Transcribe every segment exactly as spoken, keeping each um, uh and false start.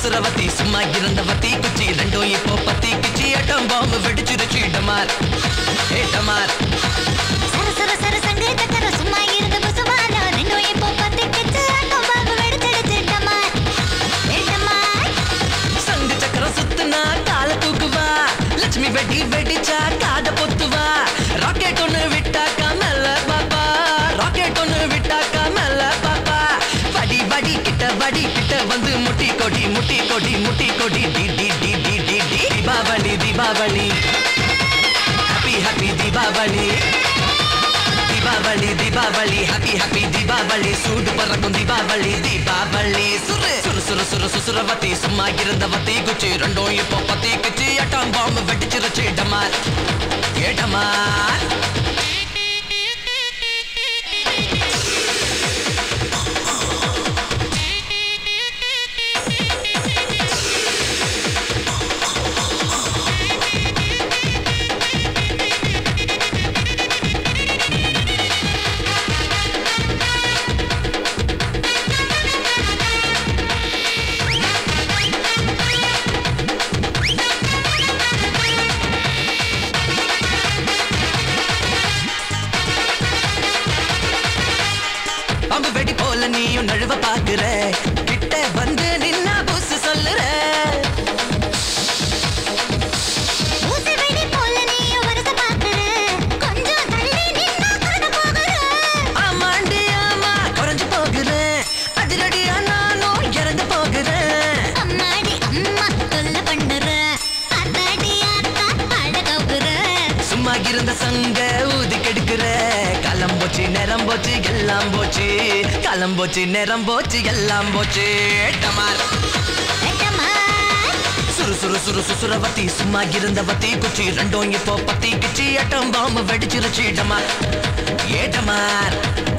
சுசுரவத்தி சும்மா இருந்தவத்தி குச்சி ரெண்டும் இப்போ பத்தி கிச்சி அட்டம் பாம்பு வெடிச்சிருச்சு டமார் ஏ டமார் சர சர சர சங்கீத கர சும்மா இருந்த புசுவானா ரெண்டும் இப்போ பத்தி கிச்சி அட்டம் பாம்பு வெடிச்சிருச்சு டமார் ஏ டமார் சங்கு சக்கரம் சுத்துனா கால தூக்குவா லட்சுமி வெடி வெடிச்சா காத பொத்துவா ராக்கெட் ஒன்னு விட்டாக்கா மேல பாப்பா ராக்கெட் ஒன்னு விட்டாக்கா மேல பாப்பா வடி வடி கிட்ட வடி கிட்ட வந்து முட்டி கொடி முட்டி கொடி முட்டி கொடி டி டி டி டி டி டி Deepavali Deepavali happy happy Deepavali Deepavali Deepavali happy happy Deepavali சூடு பறக்கும் தீபாவளி தீபாவளி சுரு சுரு சுரு சுரு சுசுரவத்தி சும்மா இருந்தவத்தி குச்சி ரெண்டும் இப்போ பத்தி கிச்சி அட்டாம் பாம்பு வெடிச்சிருச்சு டமார் ஏ டமார் நீயும் நழுவ பாக்குற கிட்ட வந்து நின்னா புஸ் சொல்லுற ஊசி வெடி போல நீயும் வரத பாக்குற கொஞ்சம் தள்ளி நின்னா கரட போகுற ஆமாண்டி ஆமா குறைஞ்சு போகுற அதிரடியா நானும் இறந்து போகிறேன் அம்மாடி அம்மா தொல்ல பண்ணுற அத்தாடி அத்தா அழகவுற சும்மா இருந்த சங்க ஊதி கெடுக்கிற காலம் போச்சு நேரம் போச்சு எல்லாம் போச்சு காலம் போச்சு நேரம் போச்சு எல்லாம் போச்சு டமார் சுரு சுரு சுரு சுசுரவத்தி சும்மா இருந்தவத்தி குச்சி ரெண்டும் இப்போ பத்தி கிச்சி அட்டம் பாம்பு வெடிச்சிருச்சு டமார் ஏ டமார்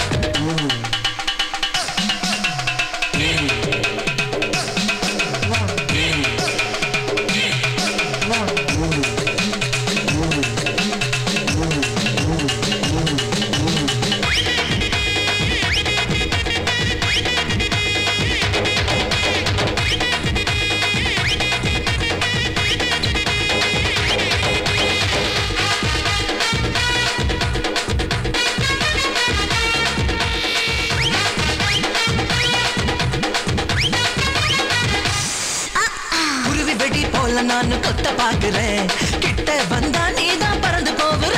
நான் கொத்த பாக்குறேன் கிட்ட வந்தா நீதான் பறந்து போகுற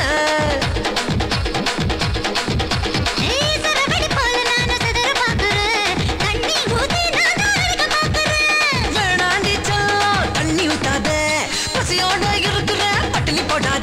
வேணாண்டி செல்லம் தண்ணி ஊத்தாத பசியோட இருக்கிற பட்டினி போடாத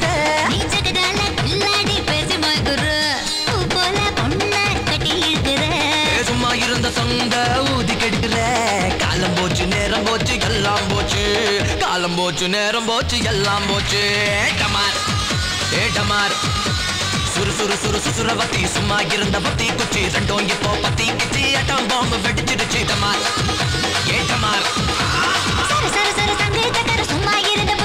சும்மா இருந்த சொந்த ஊதி கெடுக்கிற காலம் போச்சு நேரம் போச்சு எல்லாம் போச்சு காலம் போச்சு நேரம் போச்சு எல்லாம் போச்சு டமார் ஏ டமார் சுரு சுரு சுரு சுசுரவத்தி சும்மா இருந்த பத்தி குச்சி ரெண்டும் இப்போ பத்தி கிச்சி அட்டம் பாம்பு வெடிச்சிருச்சு டமார் ஏ டமார் சர சர சர சங்கீத கர சும்மா இருந்த